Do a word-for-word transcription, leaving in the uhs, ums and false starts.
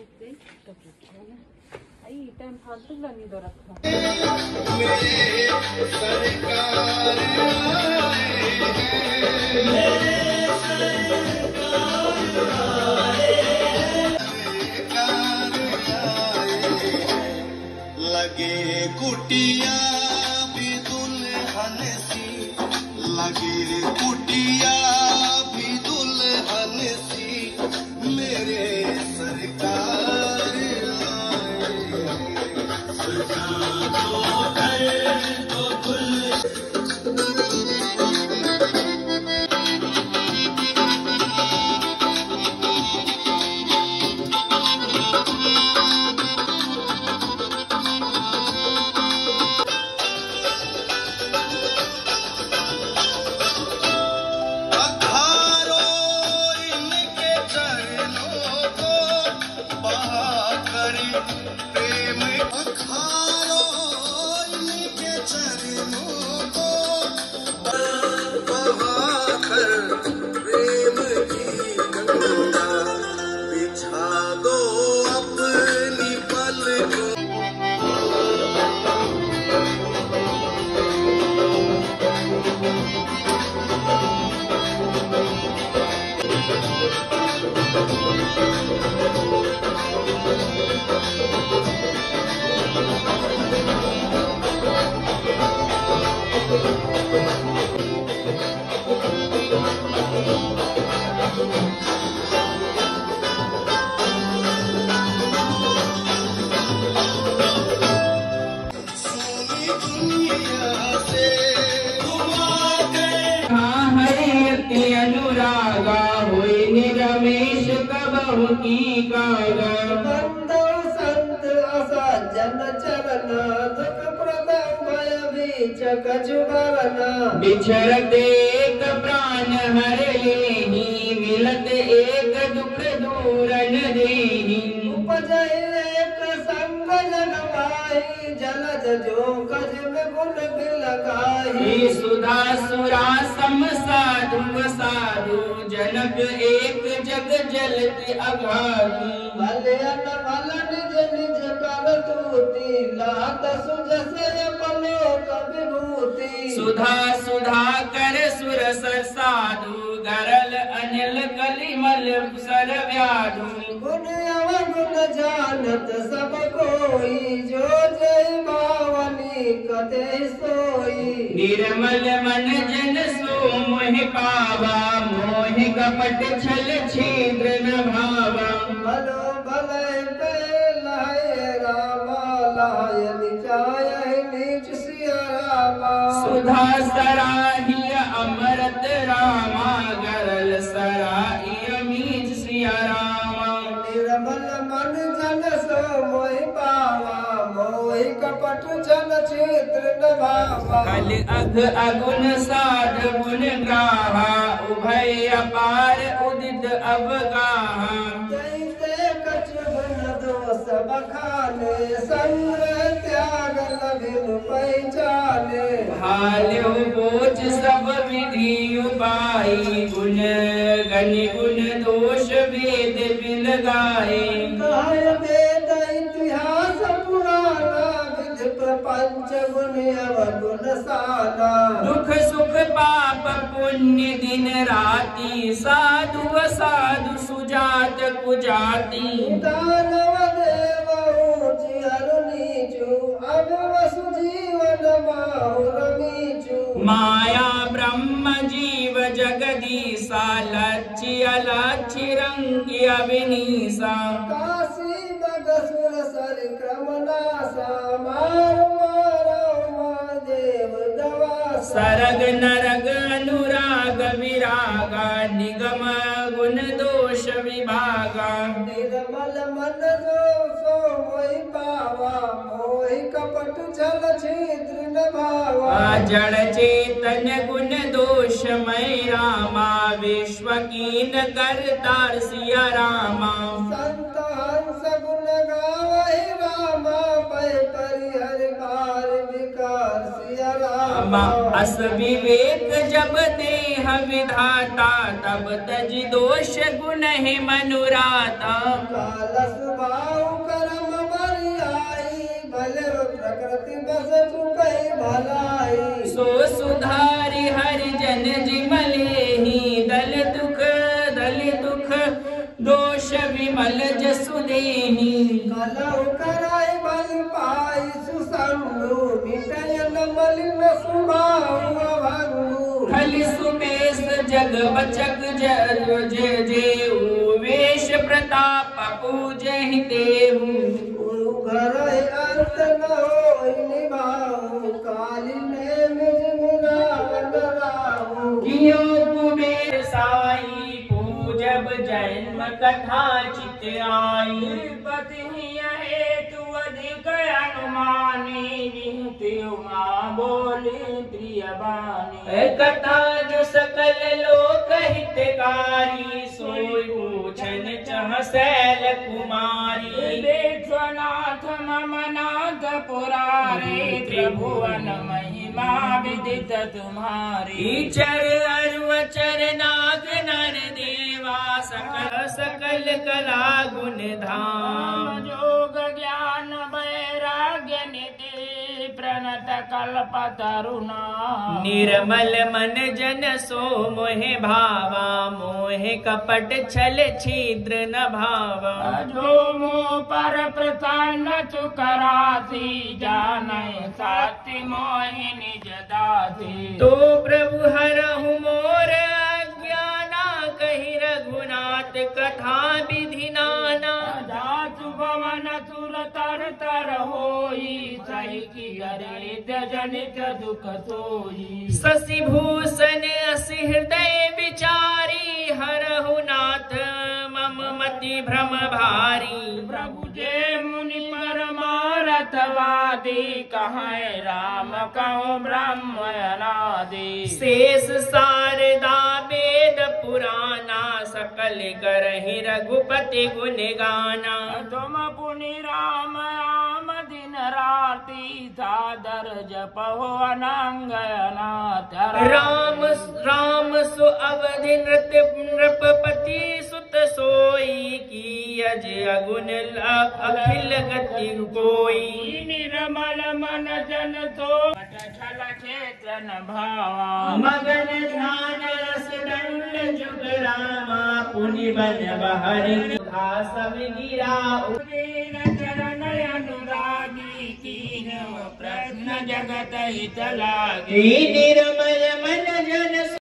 आई time फालतू नहीं दो रखा लगे कुटिया भी दुल्हन सी, लगे कुटिया भी दुल्हन सी, मेरे सरकार अनुरागा हुई निरमेश कबहु की कागा बंदो संत असज्जन चरना दुख प्रदम भय बीचक जुगरना बिछड़त एक प्राण हर लेहि मिलत एक दुख दूरन देहि उपजय एक संग जन माही जलज जो गज में गुण बिलगाही सुधा सुरा सम साधु साधु जनक एक जग जलत अघाती भलियन भल निज निज कर तूती लात सुजसे पलोक विभूति सुधा सुधा कर सुर सर साधु गरल अनिल कलिमल सर व्याधु गुण अवगुण जानत सब कोई जो जय भावनी कते सोई निर्मल मन जन सो मोह पावा मोह कपट छल छिद्र न भावा भलो भले पे लाए रामा लाय निचाय नीच सिया रामा सुधा सराहिय अमृत रामा गरल सराहिय मीज सिया रामा निर्मल मन जन सो मोहि पावा मोहि कपट जन छिद्र न भावा कल अघ अगुण साध गुण ग्राहा उभय अपार उदित अवगाहा जैसे कछ गुण दोष बखाने संग त्याग लभिन पहचाने भाल्यो बोझ सब विधि उपाई गुण गनि गुण दोष वेद बिल गाए गाय वेद इतिहास पुराना विधि प्रपंच गुण अवगुण साना दुख सुख पाप पुण्य दिन राति साधु असाधु सुजात कुजाति दानव देव ऊंची अरु नीचु अब वसु जीवन माहुर नीचु माया ब्रह्म जीव जगदीसा लक्ष्य लक्ष्य रंगी अविनीसा काशी बगसुर सर क्रम नासा मार मार देव दवा सरग नरग अनुराग विरागा निगम गुण दोष विभागा निर्मल मन सो मोहि पावा मोहि कपट छल छिद्र न भावा जड़ चेतन गुण दोषमय रामा विश्व कीन करतार सिया रामा संत हंस गुण गावहि रामा पै परिहर कार विकार सिया रामा अस विवेक जब देह विधाता तब तज दोष गुण है मनुराता काल सुभा भलाई सो सुधारि हरि जन जिमलेहि दल दुख दल दुख दोष विमल जसु देहि कलहु कराई बल पाई सुसंगु मिटयन मलिन सुभाव भंगु खल सुमेष जग बचक जय जय वेश प्रताप पूजहि देहु गुरु घर अंत न होई निभाऊ काली ने मिज मिलावन राहु कियो कुबेर साई पूजब जन्म कथा चित आई पति हेतु अधिक अनुमानी निहति उमा बोले प्रिय बानी कथा जो सकल लोक हितकारी सोई पूछन चह शैल कुमारी विश्वनाथ मम नाथ पुरारे त्रिभुवन महिमा विदित तुम्हारी चर अरुचर नाग नर देवा सकल सकल कला गुण धाम जोग ज्ञान वैराग्य निधि प्रणत कल्प तरुणा निर्मल मन जन सो मोहे भावा मोहे कपट छल छिद्र न भावा जो मोह पर प्रसन्न चुकरासी जानै साति मोहि निज दासी तो प्रभु हरहु मोर अज्ञाना कहि रघुनाथ कथा विधि नाना जातु भवन सुर तर तर होई सही की हरे जनित दुख सोई शशि भूषण असि हृदय विचारी हरहु नाथ मम मति भ्रम भारी प्रभु जय मुनि परमारथवादी कहे राम कहूँ ब्रह्म अनादि शेष शारदा वेद पुराना सकल करहि रघुपति गुण गाना तुम पुनि राम राम दिन राति सादर जपहो अनंग अनाथ राम राम सु अवधि नृत नृपपति सुत सोई की अज अगुन अखिल गति कोई निर्मल मन जन तो छल चेतन भावा मगन ध्यान रस दंड जुग रामा पुनि बन बहरि सब गिरा चरण अनुरागी कीन प्रश्न जगत हित लागी निर्मल मन जन